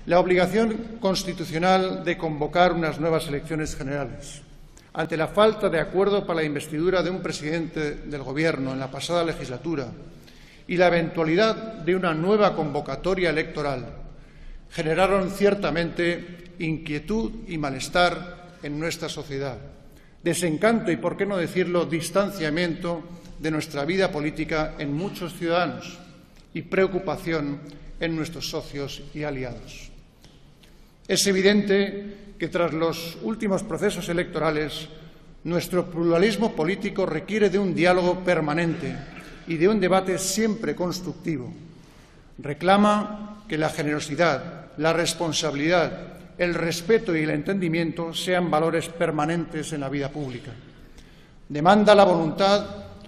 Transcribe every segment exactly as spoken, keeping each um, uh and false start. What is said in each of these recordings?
La obligación constitucional de convocar unas nuevas elecciones generales. Ante la falta de acuerdo para la investidura de un presidente del Gobierno en la pasada legislatura y la eventualidad de una nueva convocatoria electoral, generaron ciertamente inquietud y malestar en nuestra sociedad, desencanto y, por qué no decirlo, distanciamiento de nuestra vida política en muchos ciudadanos y preocupación en nuestros socios y aliados. Es evidente que tras los últimos procesos electorales, nuestro pluralismo político requiere de un diálogo permanente y de un debate siempre constructivo. Reclama que la generosidad, la responsabilidad, el respeto y el entendimiento sean valores permanentes en la vida pública. Demanda la voluntad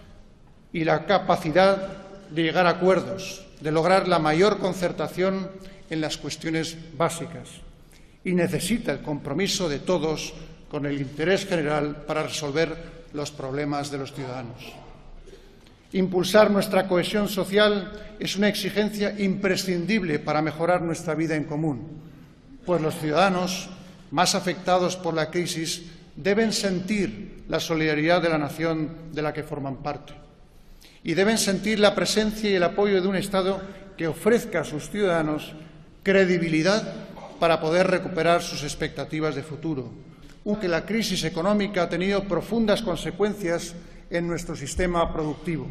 y la capacidad de llegar a acuerdos, de lograr la mayor concertación en las cuestiones básicas, y necesita el compromiso de todos con el interés general para resolver los problemas de los ciudadanos. Impulsar nuestra cohesión social es una exigencia imprescindible para mejorar nuestra vida en común, pues los ciudadanos más afectados por la crisis deben sentir la solidaridad de la nación de la que forman parte y deben sentir la presencia y el apoyo de un Estado que ofrezca a sus ciudadanos credibilidad para poder recuperar sus expectativas de futuro. Aunque la crisis económica ha tenido profundas consecuencias en nuestro sistema productivo,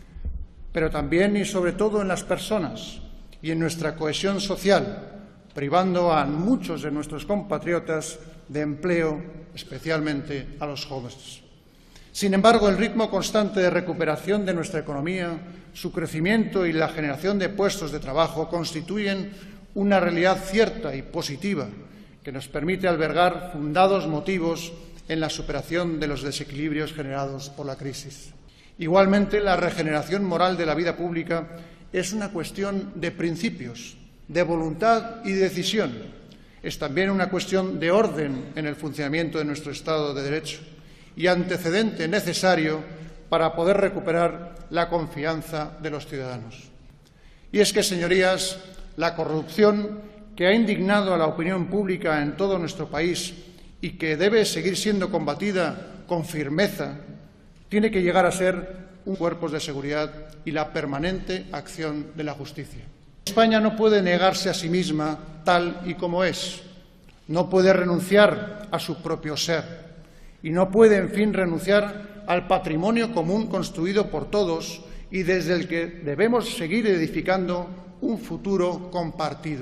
pero también y sobre todo en las personas y en nuestra cohesión social, privando a muchos de nuestros compatriotas de empleo, especialmente a los jóvenes. Sin embargo, el ritmo constante de recuperación de nuestra economía, su crecimiento y la generación de puestos de trabajo constituyen una realidad cierta y positiva que nos permite albergar fundados motivos en la superación de los desequilibrios generados por la crisis. Igualmente, la regeneración moral de la vida pública es una cuestión de principios, de voluntad y de decisión. Es también una cuestión de orden en el funcionamiento de nuestro Estado de Derecho y antecedente necesario para poder recuperar la confianza de los ciudadanos. Y es que, señorías, la corrupción que ha indignado a la opinión pública en todo nuestro país y que debe seguir siendo combatida con firmeza, tiene que llegar a ser un cuerpo de seguridad y la permanente acción de la justicia. España no puede negarse a sí misma tal y como es, no puede renunciar a su propio ser y no puede, en fin, renunciar al patrimonio común construido por todos y desde el que debemos seguir edificando un futuro compartido.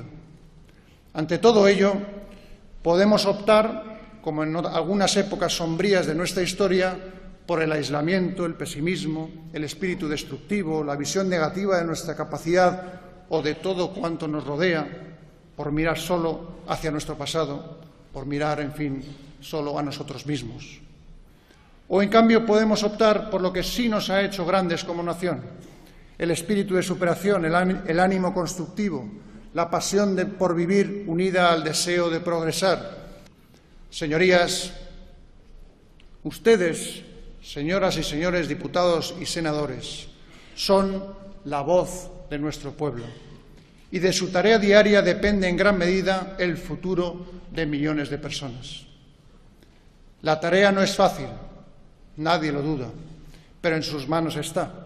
Ante todo ello, podemos optar, como en algunas épocas sombrías de nuestra historia, por el aislamiento, el pesimismo, el espíritu destructivo, la visión negativa de nuestra capacidad o de todo cuanto nos rodea, por mirar solo hacia nuestro pasado, por mirar, en fin, solo a nosotros mismos. O, en cambio, podemos optar por lo que sí nos ha hecho grandes como nación: el espíritu de superación, el ánimo constructivo, la pasión de, por vivir unida al deseo de progresar. Señorías, ustedes, señoras y señores diputados y senadores, son la voz de nuestro pueblo y de su tarea diaria depende en gran medida el futuro de millones de personas. La tarea no es fácil, nadie lo duda, pero en sus manos está.